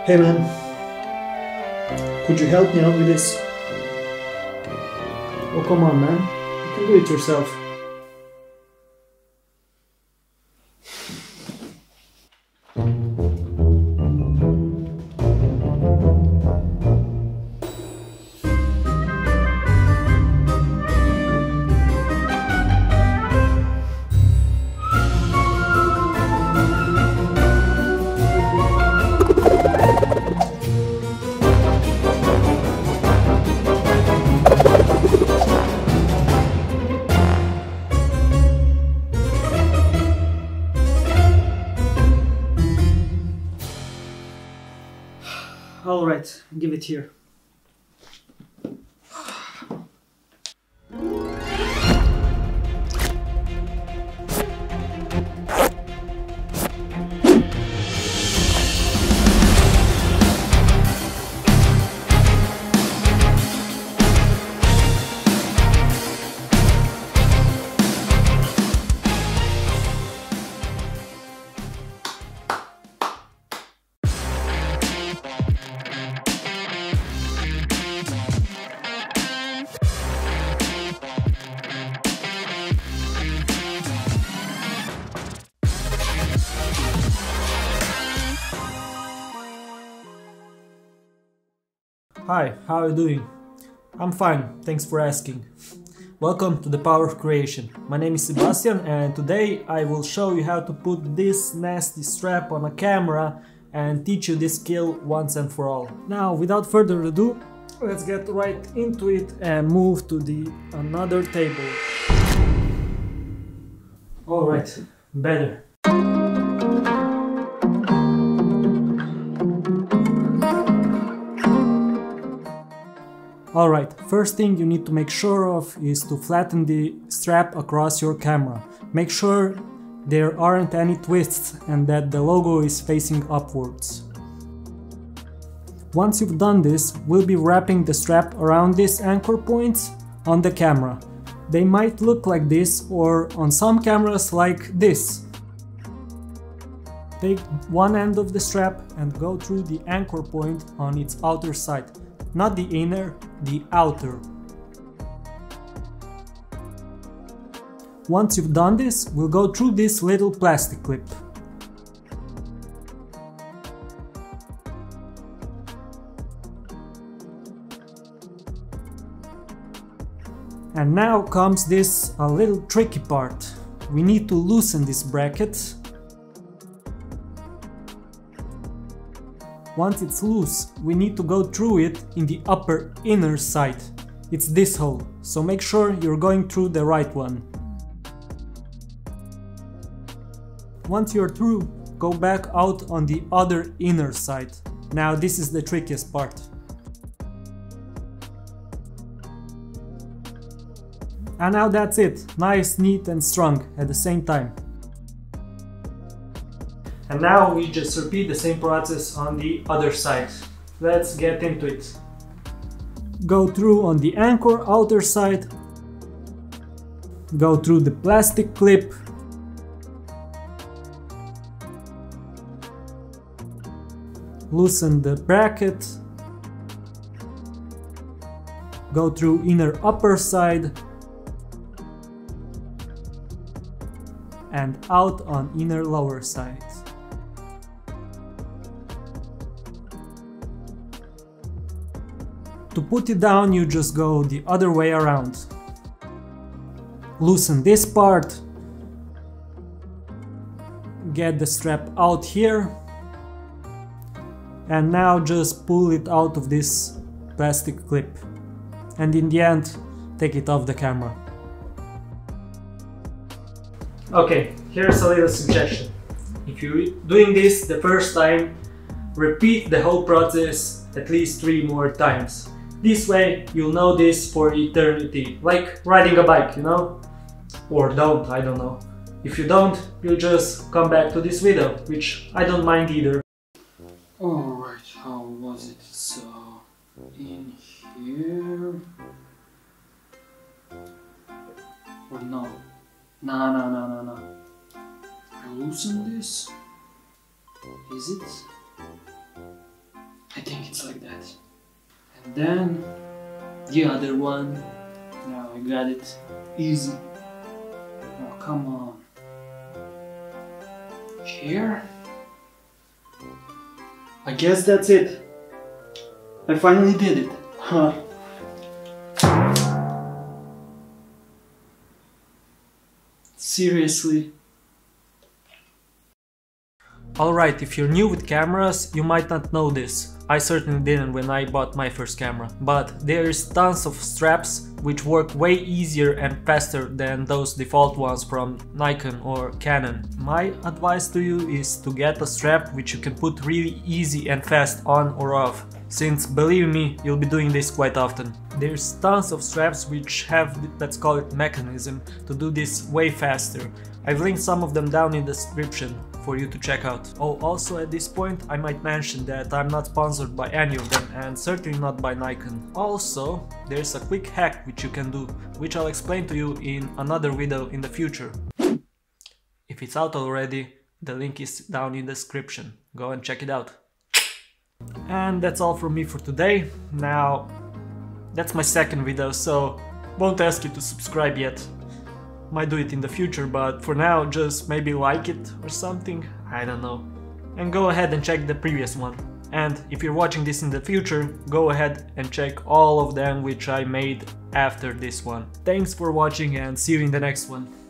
Hey man, could you help me out with this? Oh come on man, you can do it yourself. Alright, give it here. Hi, how are you doing? I'm fine, thanks for asking. Welcome to the Power of Creation. My name is Sebastian and today I will show you how to put this nasty strap on a camera and teach you this skill once and for all. Now, without further ado, let's get right into it and move to the another table. Alright, better. Alright, first thing you need to make sure of is to flatten the strap across your camera. Make sure there aren't any twists and that the logo is facing upwards. Once you've done this, we'll be wrapping the strap around these anchor points on the camera. They might look like this or on some cameras like this. Take one end of the strap and go through the anchor point on its outer side. Not the inner, the outer. Once you've done this, we'll go through this little plastic clip. And now comes this a little tricky part. We need to loosen this bracket. Once it's loose, we need to go through it in the upper inner side. It's this hole, so make sure you're going through the right one. Once you're through, go back out on the other inner side. Now this is the trickiest part. And now that's it, nice, neat and strong at the same time. And now we just repeat the same process on the other side. Let's get into it. Go through on the anchor outer side. Go through the plastic clip. Loosen the bracket. Go through inner upper side. And out on inner lower side. To put it down, you just go the other way around. Loosen this part. Get the strap out here. And now just pull it out of this plastic clip. And in the end, take it off the camera. Okay, here's a little suggestion. If you're doing this the first time, repeat the whole process at least 3 more times. This way you'll know this for eternity, like riding a bike, you know? Or don't, I don't know. If you don't, you'll just come back to this video, which I don't mind either. Alright, how was it? So, in here... Or no? No. I loosen this? Is it? think it's like that. And then the other one. Now I got it. Easy. Oh, come on. Here? I guess that's it. I finally did it. Huh. Seriously? Alright, if you're new with cameras, you might not know this. I certainly didn't when I bought my first camera. But there is tons of straps which work way easier and faster than those default ones from Nikon or Canon. My advice to you is to get a strap which you can put really easy and fast on or off, since believe me, you'll be doing this quite often. There's tons of straps which have, let's call it, mechanism to do this way faster. I've linked some of them down in the description for you to check out. Oh, also at this point I might mention that I'm not sponsored by any of them and certainly not by Nikon. Also, there's a quick hack which you can do, which I'll explain to you in another video in the future. If it's out already, the link is down in the description. Go and check it out. And that's all from me for today. Now, that's my second video, so won't ask you to subscribe yet. Might do it in the future, but for now just maybe like it or something, I don't know. And go ahead and check the previous one. And if you're watching this in the future, go ahead and check all of them which I made after this one. Thanks for watching and see you in the next one.